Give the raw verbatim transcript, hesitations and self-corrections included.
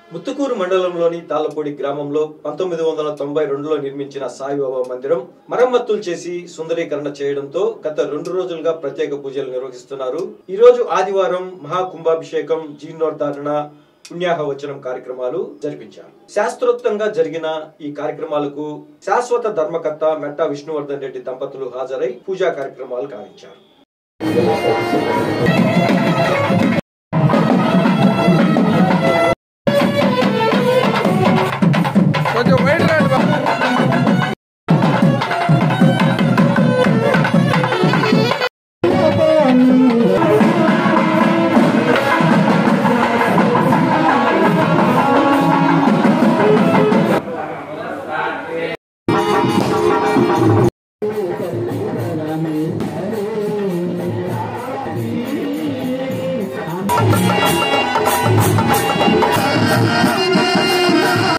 ముత్తుకూరు మండలంలోని తాళ్లపూడి గ్రామంలో పంతొమ్మిది వందల తొంభై రెండులో నిర్మించిన సాయిబాబా మందిరం మరమ్మతులు చేసి సుందరీకరణ చేయడంతో గత రెండు రోజులుగా ప్రత్యేక పూజలు నిర్వహిస్తున్నారు. ఈ రోజు ఆదివారం మహాకుంభాభిషేకం, జీర్ణోద్ధారణ, పుణ్యాహవచనం కార్యక్రమాలు జరిపించారు. శాస్త్రోక్తంగా జరిగిన ఈ కార్యక్రమాలకు శాశ్వత ధర్మకర్త మెట్టా విష్ణువర్ధన్ రెడ్డి దంపతులు హాజరై పూజా కార్యక్రమాలు గావించారు. Thank you.